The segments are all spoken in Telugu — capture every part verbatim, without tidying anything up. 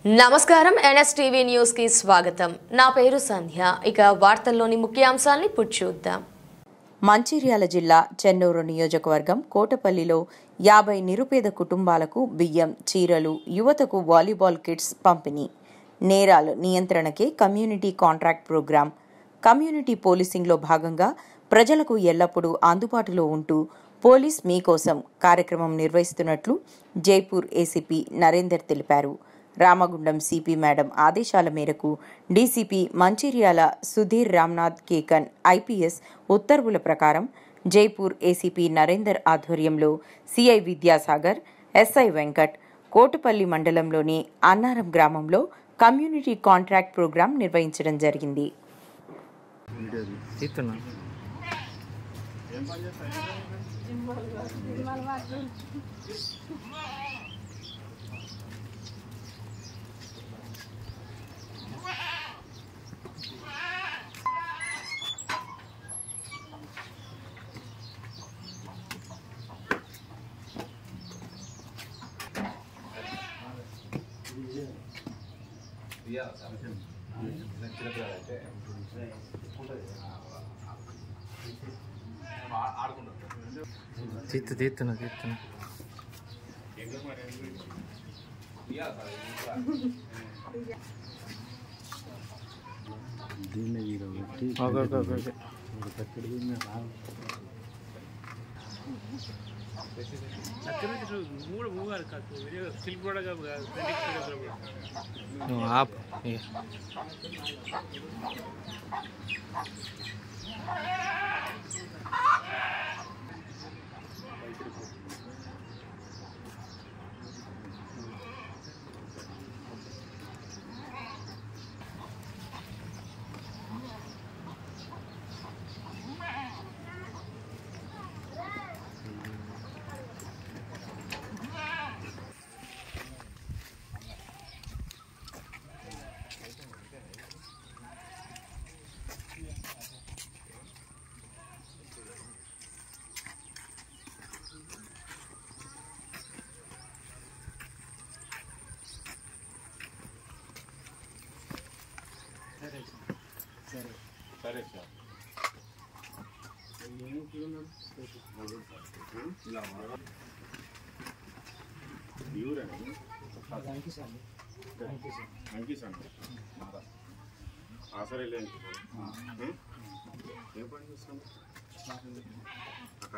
నమస్కారం ఎన్ఎస్టీవీ న్యూస్ కి స్వాగతం। నా పేరు సంధ్య। ఇక వార్తల్లోని ముఖ్యాంశాలను ఇప్పుడు చూద్దాం। మంచిర్యాల జిల్లా చెన్నూరు నియోజకవర్గం కోటపల్లిలో యాభై నిరుపేద కుటుంబాలకు బియ్యం, చీరలు, యువతకు వాలీబాల్ కిట్స్ పంపిణీ। నేరాల నియంత్రణకే కమ్యూనిటీ కాంట్రాక్ట్ ప్రోగ్రాం। కమ్యూనిటీ పోలీసింగ్లో భాగంగా ప్రజలకు ఎల్లప్పుడూ అందుబాటులో ఉంటూ పోలీస్ మీకోసం కార్యక్రమం నిర్వహిస్తున్నట్లు జైపూర్ ఏసీపీ నరేందర్ తెలిపారు। రామగుండం సిపి మేడం ఆదేశాల మేరకు డీసీపీ మంచిర్యాల సుధీర్ రామ్నాథ్ కేకన్ ఐపీఎస్ ఉత్తర్వుల ప్రకారం జైపూర్ ఏసీపీ నరేందర్ ఆధ్వర్యంలో సిఐ విద్యాసాగర్, ఎస్ఐ వెంకట్ కోటపల్లి మండలంలోని అన్నారం గ్రామంలో కమ్యూనిటీ కాంట్రాక్ట్ ప్రోగ్రాం నిర్వహించడం జరిగింది। తీత్తు తీస్తున్నా తీస్తున్నా ఆప్ సరే సార్ సరే లేదు ఏ పని చేస్తాం అక్కడ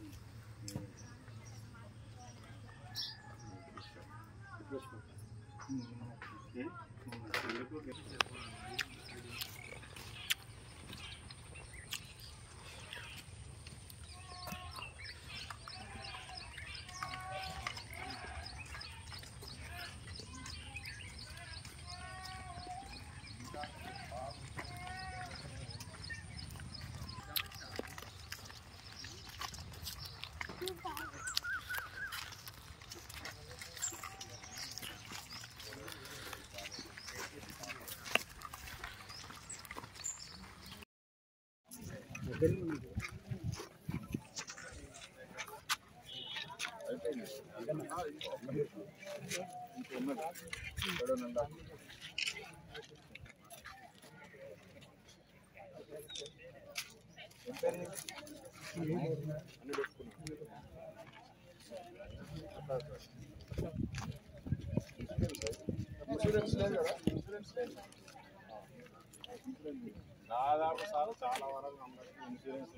దాదాపు సార్ చాలా వరకు అందరికీ ఇన్సూరెన్స్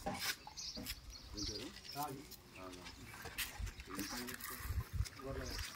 పేరు